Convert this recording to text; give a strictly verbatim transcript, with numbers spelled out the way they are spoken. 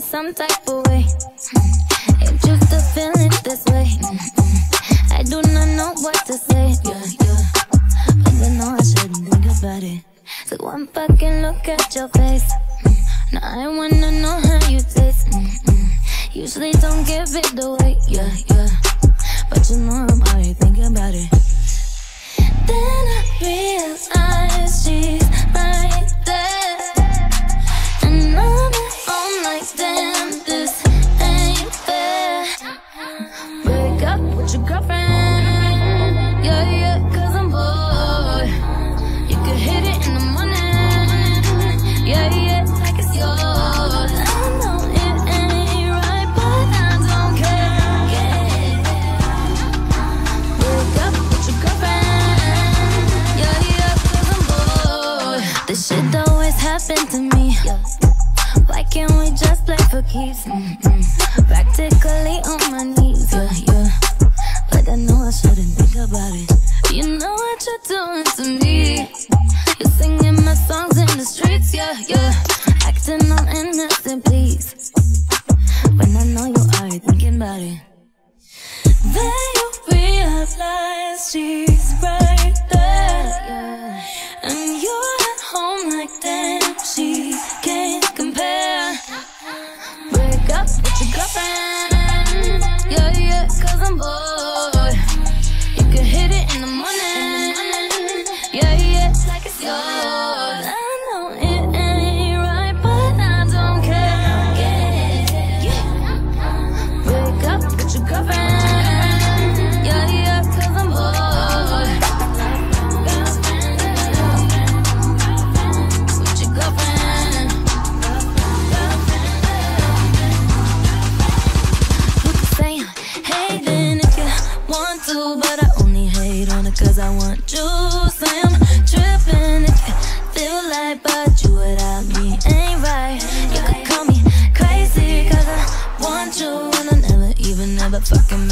some type of way. Ain't used to feeling this way. I do not know what to say, yeah, yeah. But I know I shouldn't think about it. So one fucking look at your face. Now I wanna know how you taste. Usually don't give it away, yeah, yeah. But you know I'm already thinking about it. Then I realize she's right there, and I'm at home like, damn, this ain't fair. Break up with your girlfriend, yeah, yeah, cause I'm bored. You could hit it in the morning, yeah, yeah, like it's yours. I know it ain't right, but I don't care, yeah. Break up with your girlfriend, yeah, yeah, cause I'm bored. This shit always happen to me. Why can't we just play for keeps? Mm-mm. Practically on my knees, yeah, yeah. But I know I shouldn't think about it. You know what you're doing to me. You're singing my songs in the streets, yeah, yeah. Acting all innocent, please. When I know you are thinking about it. Then you realize she's right there, yeah. And you're at home like, damn, she can't compare. Break up with your girlfriend, yeah, yeah, cause I'm bored. You can hit it in the morning, yeah, yeah, like it's yours. I know it ain't right, but I don't care, yeah, yeah. Break up with your girlfriend, yeah, yeah, cause I'm bored. With your girlfriend, you can say I'm hating if you want to, but I only hate on it cause I want you. Say I'm tripping if you feel like, but you without me ain't right. You could call me crazy cause I want you, and I never even ever fucking